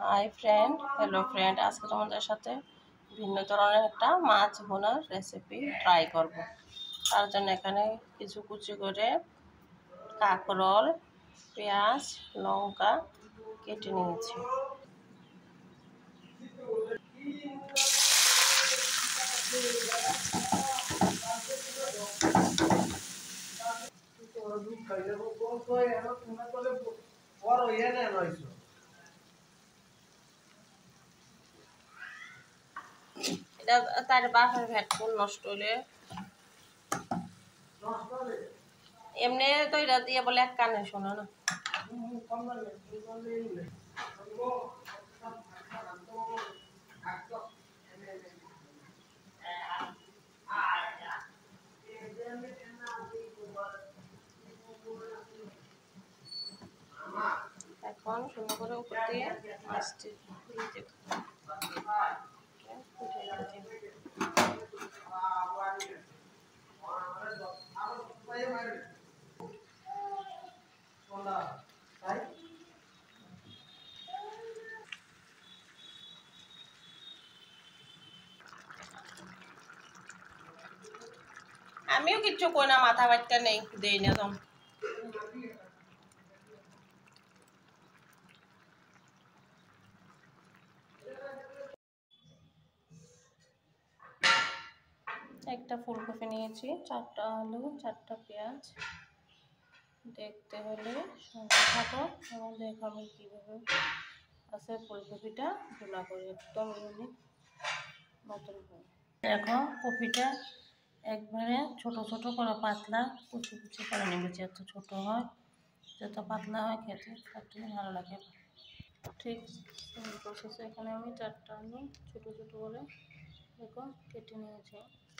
Hi friend, hello friend. আজকে তোমাদের সাথে ভিন্ন ধরনের একটা মাছ ভুনার রেসিপি ট্রাই করব। তার জন্য এখানে কিছু কুচি করে কাঁকরোল, পেঁয়াজ, লঙ্কা কেটে নিয়েছি। এটা তার বাপের হেডফোন নষ্ট হলে এমনি তো এটা দিয়ে বলে এক কানে শোনো না। এখন সুন্দর করে উপর দিয়ে মাছটি দিয়ে দেব। আমিও কিচ্ছু কই না, মাথা বাচ্চা নেই, দেই না তখন। একটা ফুলকপি নিয়েছি, 4টা আলু, 4টা পেঁয়াজ। দেখতে হলে সঙ্গে থাকো এবং দেখো আমি কীভাবে আছে ফুলকপিটা ভুনা করি, একদম ইউনিক নতুন করে। দেখো কপিটা একবারে ছোট ছোট করে পাতলা কুচি কুচি করে নেবেছি। এত ছোট হয়, যত পাতলা হয় খেতে তার জন্য ভালো লাগে। ঠিক প্রসেসে এখানে আমি 4টা আলু ছোট ছোট করে দেখো কেটে নিয়েছি।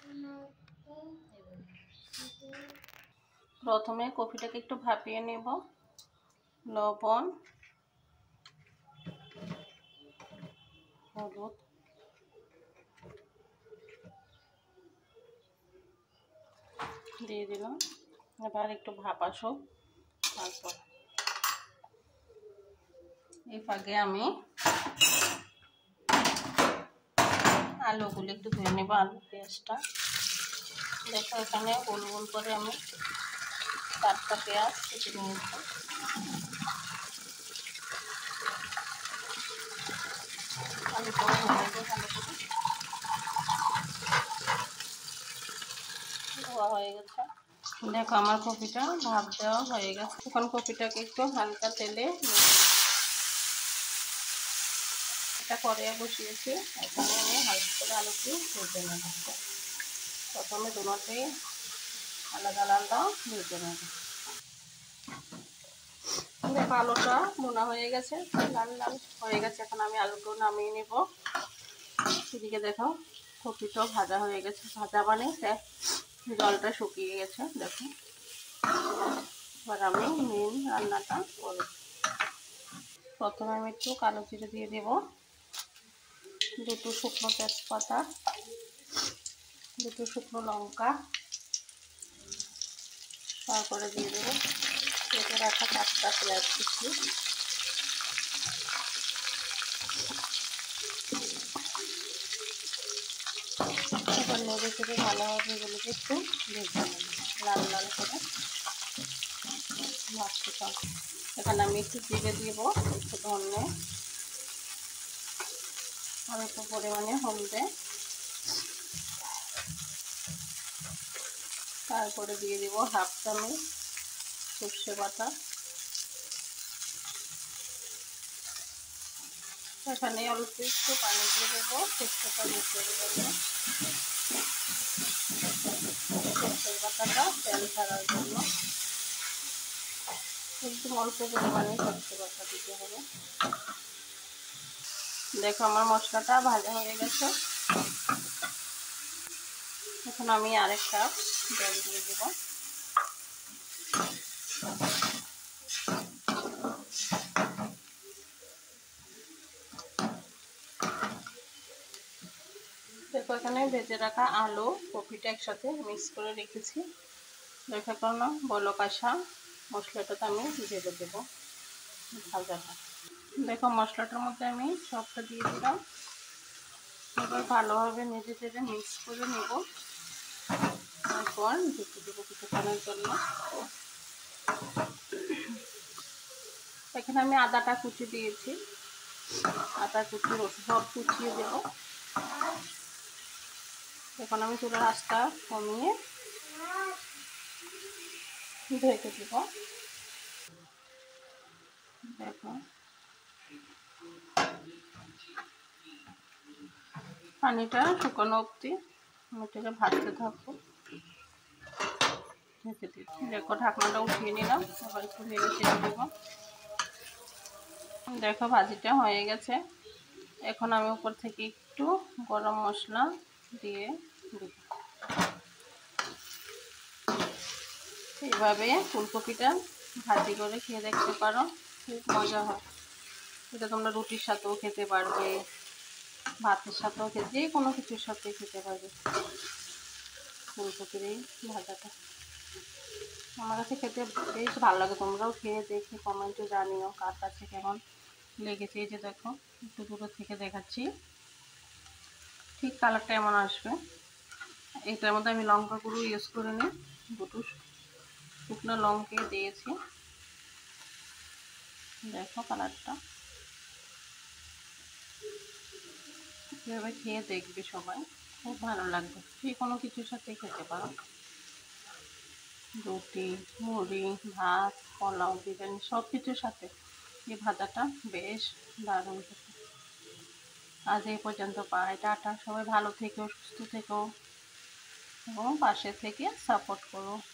প্রথমে কপিটাকে একটু ভাপিয়ে নেব। লবণ, হলুদ, দিয়ে দিলাম। এবার একটু ভাপ আসুক। তারপর এই ফাঁকে আমি আলুগুলো একটু ধুয়ে নেব। আলু পেঁয়াজটা দেখো এখানে গোল গোল করে আমি 4টা পেঁয়াজ কেটে নিয়েছি। আলুটা ধুয়ে নেব ভালো করে। ধোয়া হয়ে গেছে। দেখো আমার কপিটা ভাপ দেওয়া হয়ে গেছে। এখন কপিটাকে একটু হালকা তেলে একটা কড়াইয়ে বসিয়েছি। এখানে আমি হালকা করে আলুটি ভেজে নেব। প্রথমে দুটোতেই আলাদা আলাদা ভেজে নেব। দেখো আলুটা ভুনা হয়ে গেছে, লাল লাল হয়ে গেছে। এখন আমি আলুটা নামিয়ে নেব। এদিকে দেখো কপিটাও ভাজা হয়ে গেছে। ভাজা মানে জলটা শুকিয়ে গেছে। দেখো এবার আমি মেন রান্নাটা করব। প্রথমে আমি একটু কালো জিরে দিয়ে দেব, 2টো শুকনো তেজপাতা, 2টো শুকনো লঙ্কা, তারপরে দিয়ে দেব কেটে রাখা 4টা পেঁয়াজ কুচি। এবার নেড়ে চেড়ে ভালোভাবে এগুলোকে একটু ভেজে নেব, লাল লাল করে ভাজতে থাকবো। এখানে আমি একটু জিরে দিব, একটু ধনে, আর একটু পরিমাণে হলদে। তারপরে দিয়ে দিব 1/2 চামচ সর্ষে বাটা। এখানে অল্প একটু পানি দিয়ে দেবো সর্ষেটা মিশিয়ে দেবো। সর্ষের বাটাটা তেল ছাড়ার জন্য একটু অল্প পরিমাণে সর্ষে বাটা দিতে হবে। দেখো আমার মশলাটা ভাজা হয়ে গেছে। এখন আমি আরেক কাপ জল দিয়ে দেব। দেখো এখানে ভেজে রাখা আলু কপিটা একসাথে মিক্স করে রেখেছি। দেখো কোনো বলক আসা মশলাটাতে আমি ঢেলে দেবো ভাজাটা। দেখো মশলাটার মধ্যে আমি সবটা দিয়ে দিলাম। এবার ভালোভাবে নেড়ে চেড়ে মিক্স করে নেব। তারপর ঢেকে দেবো কিছুক্ষণের জন্য। এখানে আমি আদাটা কুচি দিয়েছি, আদা কুচি রসুন সব কুচিয়ে দেবো। এখন আমি চুলার আঁচটা কমিয়ে ঢেকে দেবো। দেখো পানিটা শুকানো অবধি আমি এটাকে ভাজতে থাকবো। ঢেকে দিই। দেখো ঢাকনাটা উঠিয়ে নিলাম, এবার একটু নেড়ে চেড়ে দেবো। দেখো ভাজিটা হয়ে গেছে। এখন আমি উপর থেকে একটু গরম মশলা দিয়ে দেব। এইভাবে ফুলকপিটা ভাজি করে খেয়ে দেখতে পারো, খুব মজা হয়। এটা তোমরা রুটির সাথেও খেতে পারবে, ভাতের সাথেও খেতে, যে কোনো কিছুর সাথে খেতে পারবে ফুলকপির এই ভাজাটা। আমার কাছে খেতে বেশ ভালো লাগে, তোমরাও খেয়ে দেখে কমেন্টে জানিও কার কাছে কেমন লেগেছে। এই যে দেখো একটু দূরে থেকে দেখাচ্ছি, ঠিক কালারটা এমন আসবে। এটার মধ্যে আমি লঙ্কা গুঁড়ো ইউজ করে নিই, দুটো শুকনো লঙ্কা দিয়েছি। দেখো কালারটা, এভাবে খেয়ে দেখবে সবাই, খুব ভালো লাগবে। যে কোনো কিছুর সাথে খেতে পারো, রুটি, মুড়ি, ভাত, পোলাও, বিরিয়ানি সব কিছুর সাথে এই ভাজাটা বেশ দারুণ খেতে। আজ এই পর্যন্ত, বাই, টাটা। সবাই ভালো থেকো, সুস্থ থেকো এবং পাশে থেকে সাপোর্ট করো।